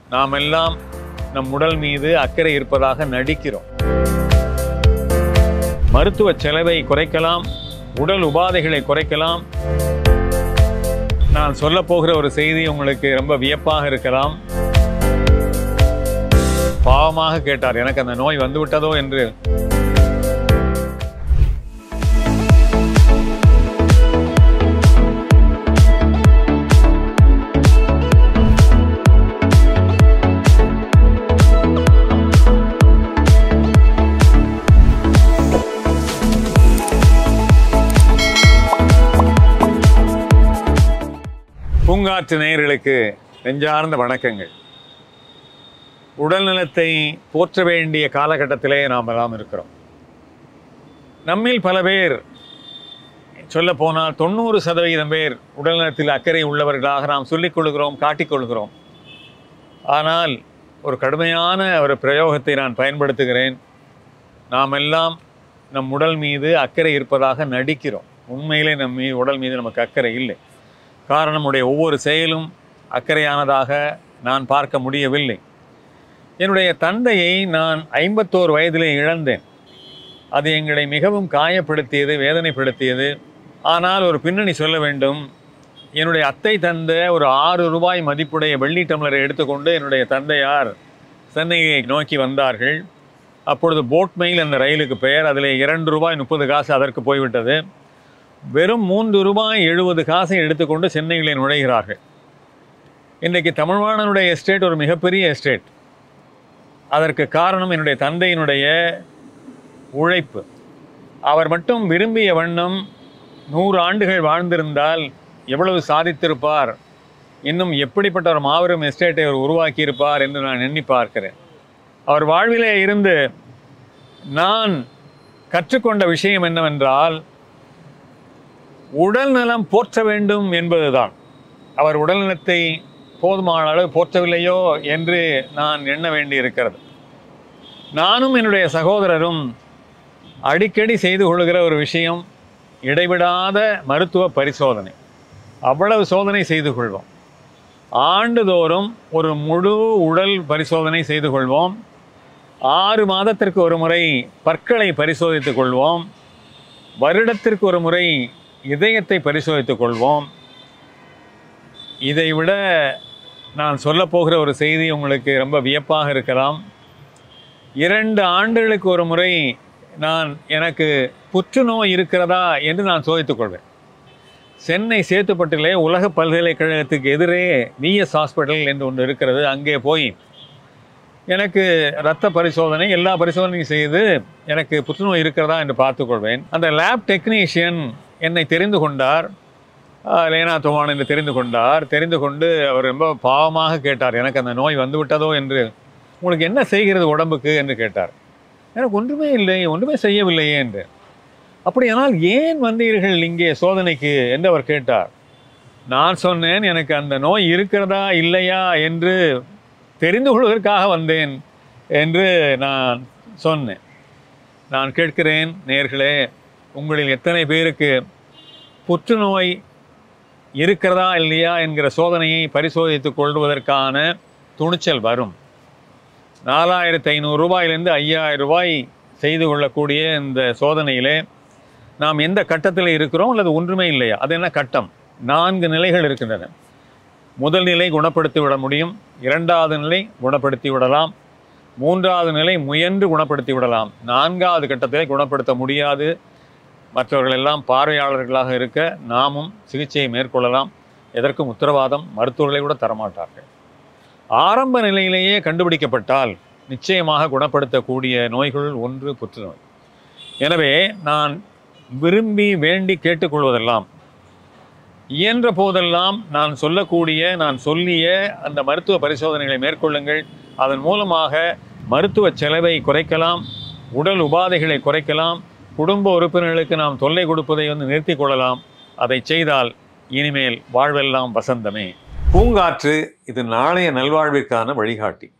நாம் எல்லாம் நம் உடல் மீது அக்கறை இருப்பதாக நடிக்கிறோம். மருத்துவ செலவை குறைக்கலாம், உடல் உபாதைகளை குறைக்கலாம். நான் சொல்ல போகிற ஒரு செய்தி உங்களுக்கு ரொம்ப வியப்பாக இருக்கலாம். பாவமாக கேட்டார், எனக்கு அந்த நோய் வந்துவிட்டதோ என்று. பூங்காற்று நேயர்களுக்கு நெஞ்சார்ந்த வணக்கங்கள். உடல் நலத்தை போற்ற வேண்டிய காலகட்டத்திலே நாம் எல்லாம் இருக்கிறோம். நம்மில் பல பேர், சொல்ல போனால் 90% பேர் உடல் நலத்தில் அக்கறை உள்ளவர்களாக நாம் சொல்லிக்கொள்கிறோம், காட்டிக்கொள்கிறோம். ஆனால் ஒரு கடுமையான ஒரு பிரயோகத்தை நான் பயன்படுத்துகிறேன். நாம் எல்லாம் நம் உடல் மீது அக்கறை இருப்பதாக நடிக்கிறோம். உண்மையிலே உடல் மீது நமக்கு அக்கறை இல்லை. காரணம், நம்முடைய ஒவ்வொரு செயலும் அக்கறையானதாக நான் பார்க்க முடியவில்லை. என்னுடைய தந்தையை நான் 51 வயதிலே இழந்தேன். அது எங்களை மிகவும் காயப்படுத்தியது, வேதனைப்படுத்தியது. ஆனால் ஒரு பின்னணி சொல்ல வேண்டும். என்னுடைய அத்தை தந்த ஒரு 6 ரூபாய் மதிப்புடைய வெள்ளி டம்ளரை எடுத்துக்கொண்டு என்னுடைய தந்தையார் சென்னையை நோக்கி வந்தார்கள். அப்பொழுது போட் மெயில் என்ற ரயிலுக்கு பெயர். அதில் 2 ரூபாய் 30 காசு அதற்கு போய்விட்டது. வெறும் 3 ரூபாய் 70 காசை எடுத்துக்கொண்டு சென்னையிலே நுழைகிறார்கள். இன்றைக்கு தமிழ்வாணனுடைய எஸ்டேட் ஒரு மிகப்பெரிய எஸ்டேட். அதற்கு காரணம் என்னுடைய தந்தையினுடைய உழைப்பு. அவர் மட்டும் விரும்பிய வண்ணம் 100 ஆண்டுகள் வாழ்ந்திருந்தால் எவ்வளவு சாதித்திருப்பார், இன்னும் எப்படிப்பட்ட ஒரு மாபெரும் எஸ்டேட்டை அவர் உருவாக்கியிருப்பார் என்று நான் எண்ணி பார்க்கிறேன். அவர் வாழ்விலே இருந்து நான் கற்றுக்கொண்ட விஷயம் என்னவென்றால், உடல் நலம் போற்ற வேண்டும் என்பதுதான். அவர் உடல் நலத்தை போதுமான அளவு போற்றவில்லையோ என்று நான் எண்ண வேண்டியிருக்கிறது. நானும் என்னுடைய சகோதரரும் அடிக்கடி செய்து கொள்கிற ஒரு விஷயம், இடைவிடாத மருத்துவ பரிசோதனை. அவ்வளவு சோதனை செய்து கொள்வோம். ஆண்டுதோறும் ஒரு முழு உடல் பரிசோதனை செய்து கொள்வோம். 6 மாதத்திற்கு ஒரு முறை பற்களை பரிசோதித்துக் கொள்வோம். வருடத்திற்கு ஒரு முறை இதயத்தை பரிசோதித்துக் கொள்வோம். இதைவிட நான் சொல்ல போகிற ஒரு செய்தி உங்களுக்கு ரொம்ப வியப்பாக இருக்கலாம். 2 ஆண்டுகளுக்கு ஒரு முறை எனக்கு புற்றுநோய் இருக்கிறதா என்று நான் சோதித்துக் கொள்வேன். சென்னை சேத்துப்பட்டிலே உலக பல்கலைக்கழகத்துக்கு எதிரே விஎஸ் ஹாஸ்பிட்டல் என்று ஒன்று இருக்கிறது. அங்கே போய் எனக்கு இரத்த பரிசோதனை, எல்லா பரிசோதனையும் செய்து எனக்கு புற்றுநோய் இருக்கிறதா என்று பார்த்துக்கொள்வேன். அந்த லேப் டெக்னீஷியன் என்னை தெரிந்து கொண்டார். லேனா தோவான் என்று தெரிந்து கொண்டு அவர் ரொம்ப பாவமாக கேட்டார், எனக்கு அந்த நோய் வந்துவிட்டதோ என்று. உங்களுக்கு என்ன செய்கிறது உடம்புக்கு என்று கேட்டார். எனக்கு ஒன்றுமே இல்லை, ஒன்றுமே செய்யவில்லையே என்று. அப்படியானால் ஏன் வந்தீர்கள் இங்கே சோதனைக்கு என்று அவர் கேட்டார். நான் சொன்னேன், எனக்கு அந்த நோய் இருக்கிறதா இல்லையா என்று தெரிந்து கொள்வதற்காக வந்தேன் என்று நான் சொன்னேன். நான் கேட்கிறேன், நேயர்களே, உங்களில் எத்தனை பேருக்கு புற்றுநோய் இருக்கிறதா இல்லையா என்கிற சோதனையை பரிசோதித்துக் கொள்வதற்கான துணிச்சல் வரும்? 4500 ரூபாயிலிருந்து 5000 ரூபாய் செய்து கொள்ளக்கூடிய இந்த சோதனையிலே நாம் எந்த கட்டத்தில் இருக்கிறோம் அல்லது ஒன்றுமே இல்லையா? அது என்ன கட்டம்? 4 நிலைகள் இருக்கின்றன. முதல் நிலை குணப்படுத்தி விட முடியும், 2வது நிலை குணப்படுத்தி விடலாம், 3வது நிலை முயன்று குணப்படுத்தி விடலாம், 4வது கட்டத்தை குணப்படுத்த முடியாது. மற்றவர்கள் எல்லாம் பார்வையாளர்களாக இருக்க நாமும் சிகிச்சையை மேற்கொள்ளலாம். எதற்கும் உத்தரவாதம் மருத்துவர்களை கூட தரமாட்டார்கள். ஆரம்ப நிலையிலேயே கண்டுபிடிக்கப்பட்டால் நிச்சயமாக குணப்படுத்தக்கூடிய நோய்கள் ஒன்று புற்றுநோய். எனவே நான் விரும்பி வேண்டி கேட்டுக்கொள்வதெல்லாம், இயன்ற போதெல்லாம் நான் சொல்லிய அந்த மருத்துவ பரிசோதனைகளை மேற்கொள்ளுங்கள். அதன் மூலமாக மருத்துவ செலவை குறைக்கலாம், உடல் உபாதைகளை குறைக்கலாம், குடும்ப உறுப்பினர்களுக்கு நாம் தொல்லை கொடுப்பதை நிறுத்தி கொள்ளலாம். அதை செய்தால் இனிமேல் வாழ்வெல்லாம் வசந்தமே. பூங்காற்று இது நாளைய நல்வாழ்விற்கான வழிகாட்டி.